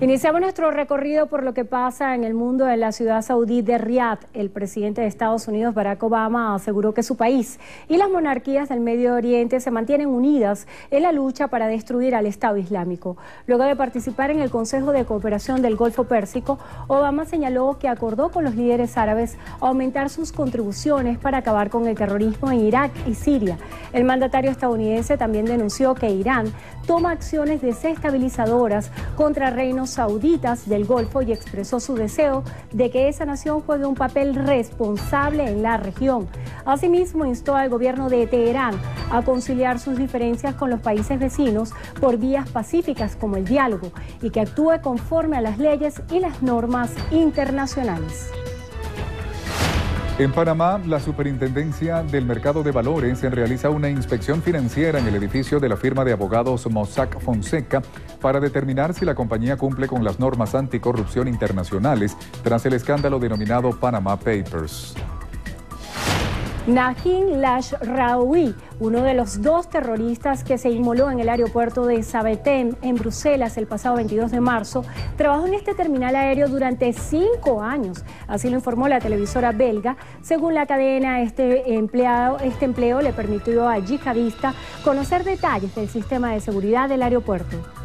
Iniciamos nuestro recorrido por lo que pasa en el mundo en la ciudad saudí de Riad. El presidente de Estados Unidos, Barack Obama, aseguró que su país y las monarquías del Medio Oriente se mantienen unidas en la lucha para destruir al Estado Islámico. Luego de participar en el Consejo de Cooperación del Golfo Pérsico, Obama señaló que acordó con los líderes árabes aumentar sus contribuciones para acabar con el terrorismo en Irak y Siria. El mandatario estadounidense también denunció que Irán toma acciones desestabilizadoras contra reinos sauditas del Golfo y expresó su deseo de que esa nación juegue un papel responsable en la región. Asimismo, instó al gobierno de Teherán a conciliar sus diferencias con los países vecinos por vías pacíficas como el diálogo y que actúe conforme a las leyes y las normas internacionales. En Panamá, la Superintendencia del Mercado de Valores realiza una inspección financiera en el edificio de la firma de abogados Mossack Fonseca para determinar si la compañía cumple con las normas anticorrupción internacionales tras el escándalo denominado Panama Papers. Najín Lashraoui, uno de los dos terroristas que se inmoló en el aeropuerto de Zaventem, en Bruselas, el pasado 22 de marzo, trabajó en este terminal aéreo durante 5 años. Así lo informó la televisora belga. Según la cadena, este empleo le permitió al yihadista conocer detalles del sistema de seguridad del aeropuerto.